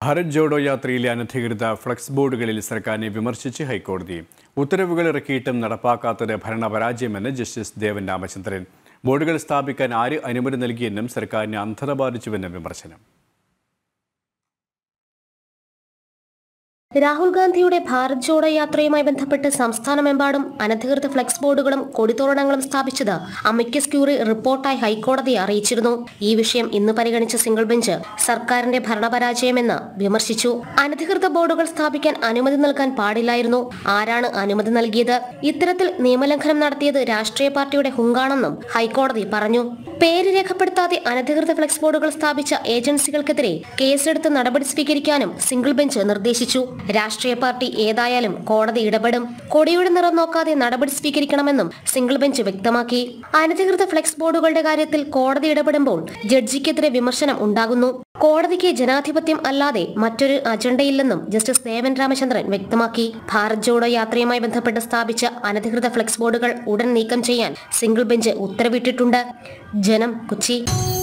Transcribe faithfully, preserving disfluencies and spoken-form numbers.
ഭാരത് ജോഡോ യാത്രയിലെ അനധികൃത ഫ്ലക്സ് ബോർഡുകളിൽ സർക്കാരിനെ വിമർശിച്ച് ഹൈക്കോടതി. ഉത്തരവുകൾ ഇറക്കിയിട്ടും നടപ്പാക്കാത്തത് ഭരണപരാജയമെന്ന് ജസ്റ്റിസ് ദേവൻ രാമചന്ദ്രൻ. ബോർഡുകൾ സ്ഥാപിക്കാൻ ആര് അനുമതി നൽകിയെന്നും സർക്കാരിന് അന്ധത ബാധിച്ചുവെന്നും വിമർശനം. രാഹുൽ ഗാന്ധിയുടെ ഭാരത് ജോഡോ യാത്രയുമായി ബന്ധപ്പെട്ട് സംസ്ഥാനമെമ്പാടും അനധികൃത ഫ്ലെക്സ് ബോർഡുകളും കൊടിതോരണങ്ങളും സ്ഥാപിച്ചത് അമിക്കസ് ക്യൂറി റിപ്പോർട്ടായി ഹൈക്കോടതിയെ അറിയിച്ചിരുന്നു. ഈ വിഷയം ഇന്ന് പരിഗണിച്ച സിംഗിൾ ബെഞ്ച് സർക്കാരിന്റെ ഭരണപരാജയമെന്ന് വിമർശിച്ചു. അനധികൃത ബോർഡുകൾ സ്ഥാപിക്കാൻ അനുമതി നൽകാൻ പാടില്ലായിരുന്നു. ആരാണ് അനുമതി നൽകിയത്? ഇത്തരത്തിൽ നിയമലംഘനം നടത്തിയത് രാഷ്ട്രീയ പാർട്ടിയുടെ ഹുങ്കാണെന്നും ഹൈക്കോടതി പറഞ്ഞു. പേര് രേഖപ്പെടുത്താതെ അനധികൃത ഫ്ലെക്സ് ബോർഡുകൾ സ്ഥാപിച്ച ഏജൻസികൾക്കെതിരെ കേസെടുത്ത് നടപടി സ്വീകരിക്കാനും സിംഗിൾ ബെഞ്ച് നിർദ്ദേശിച്ചു. രാഷ്ട്രീയ പാർട്ടി ഏതായാലും കോടതി ഇടപെടും. കൊടിയുടെ നിറം നോക്കാതെ നടപടി സ്വീകരിക്കണമെന്നും സിംഗിൾ ബെഞ്ച് വ്യക്തമാക്കി. അനധികൃത ഫ്ലെക്സ് ബോർഡുകളുടെ കാര്യത്തിൽ കോടതി ഇടപെടുമ്പോൾ ജഡ്ജിക്കെതിരെ വിമർശനം ഉണ്ടാകുന്നു. കോടതിക്ക് ജനാധിപത്യം അല്ലാതെ മറ്റൊരു അജണ്ടയില്ലെന്നും ജസ്റ്റിസ് ദേവൻ രാമചന്ദ്രൻ വ്യക്തമാക്കി. ഭാരത് ജോഡോ യാത്രയുമായി ബന്ധപ്പെട്ട് സ്ഥാപിച്ച അനധികൃത ഫ്ലെക്സ് ബോർഡുകൾ ഉടൻ നീക്കം ചെയ്യാൻ സിംഗിൾ ബെഞ്ച് ഉത്തരവിട്ടിട്ടുണ്ട്. ജനം, കൊച്ചി.